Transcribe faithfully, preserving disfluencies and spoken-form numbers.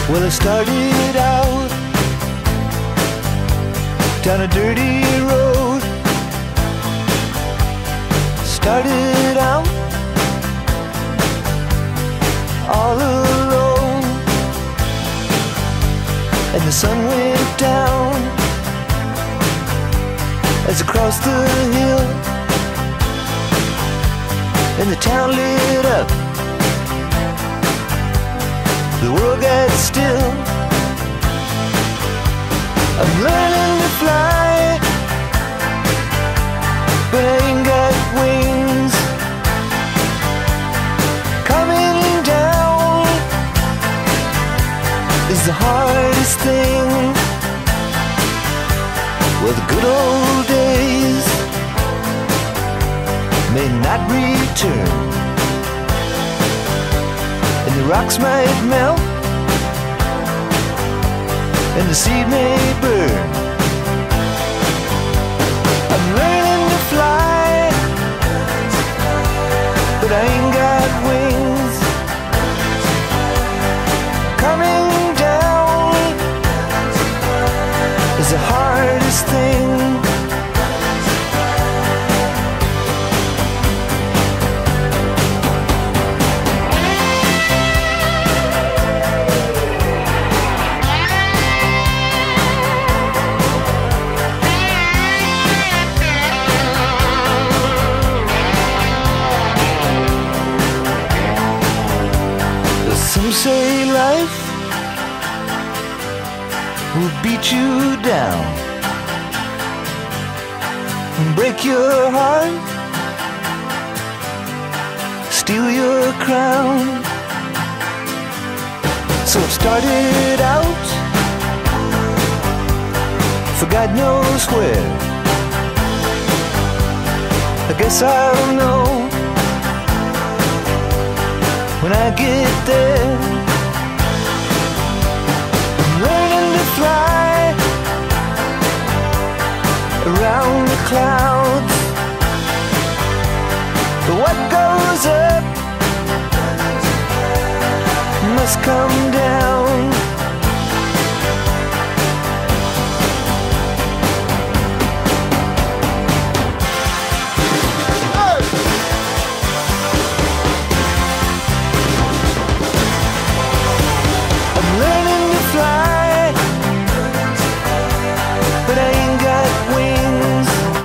Well, I started out down a dirty road. Started out all alone, and the sun went down as I crossed the hill, and the town lit up. The world got still. I'm learning to fly, but I ain't got wings. Coming down is the hardest thing. Well, the good old days may not return, and the rocks might melt, and the sea may burn. I'm learning to fly, but I ain't got wings. Coming down is the hardest thing. Some say life will beat you down and break your heart, steal your crown. So I've started out for God knows where. I guess I'll know when I get there. I'm learning to fly around the clouds, but what goes up must come down. Learning to fly